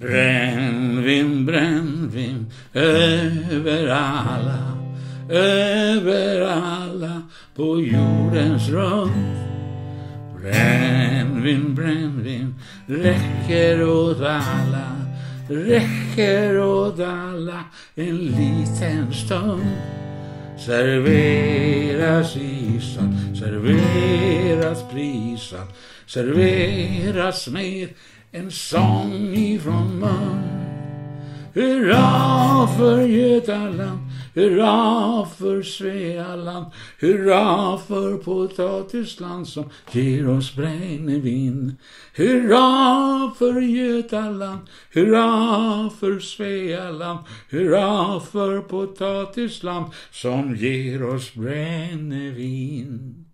Brännvin, brännvin över alla på jordens rund. Brännvin, brännvin räcker åt alla en liten stund. Serveras isat, serveras prisat, serveras med en sång ifrån mun. Hurra för Götaland, hurra för Svealand, hurra för potatisland som ger oss brännvin. Hurra för Götaland, hurra för Svealand, hurra för potatisland som ger oss brännvin.